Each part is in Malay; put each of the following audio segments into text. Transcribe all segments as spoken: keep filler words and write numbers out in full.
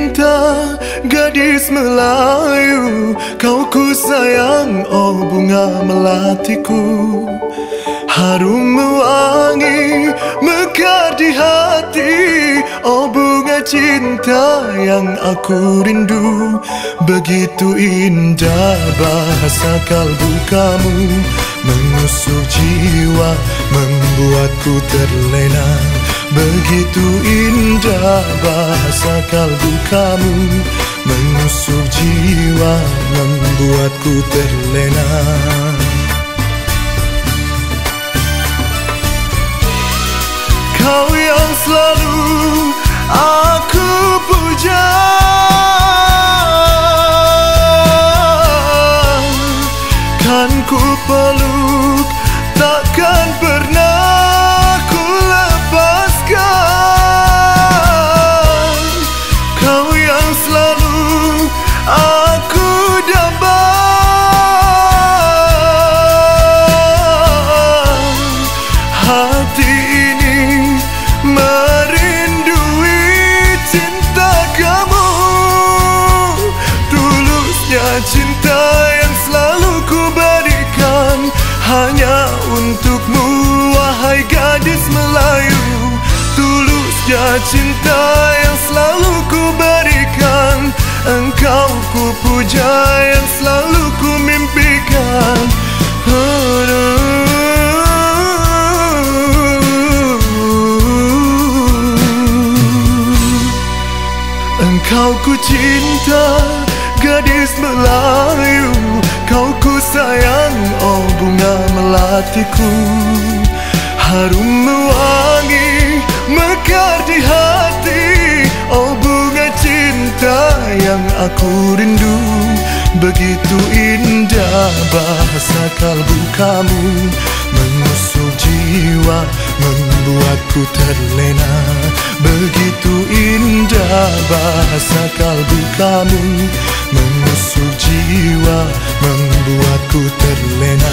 cinta, gadis Melayu. Kau ku sayang, oh bunga melatiku. Harum mewangi, mekar di hati. Oh bunga cinta yang aku rindu. Begitu indah bahasa kalbu kamu, menusuk jiwa, membuatku terlena. Begitu indah bahasa kalbu kamu, menusuk jiwa, membuatku terlena. Kau yang selalu aku puja, kan ku peluk, takkan pernah ku lepaskan. Kau yang selalu aku dambakan. Hati ini merindui cinta kamu. Tulusnya cinta yang selalu ku berikan hanya untukmu, wahai gadis Melayu. Tulusnya cinta yang selalu ku berikan, engkau ku puja yang selalu ku mimpikan. Engkau ku cinta, gadis Melayu. Kau ku sayang, oh bunga melatiku. Harum mewangi, mekar di hati. Oh bunga cinta yang aku rindu. Begitu indah bahasa kalbu kamu, menusuk jiwa, membuatku terlena. Begitu indah bahasa kalbu kamu, menusuk jiwa, membuatku terlena.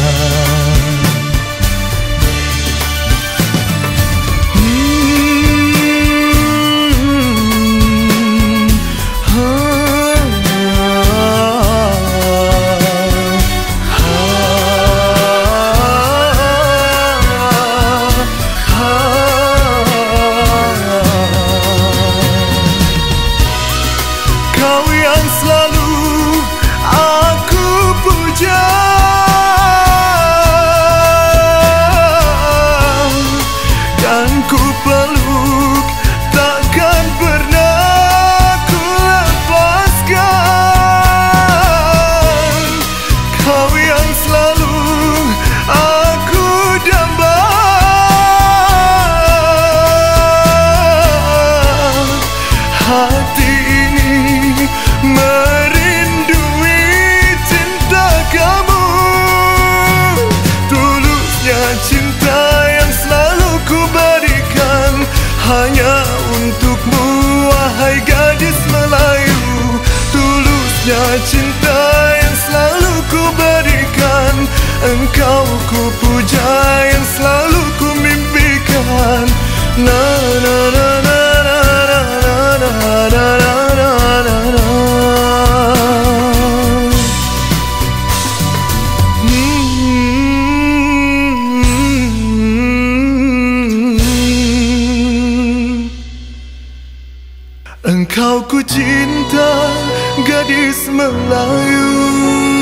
Kau yang selalu aku puja, dan ku peluk, takkan pernah ku lepaskan. Kau yang selalu aku dambakan. Hati merindui cinta kamu. Tulusnya cinta yang selalu ku berikan hanya untukmu, wahai gadis Melayu. Tulusnya cinta yang selalu ku berikan, engkau ku puja yang selalu ku mimpikan. Na na na na na na na na na. Engkau ku cinta, gadis Melayu.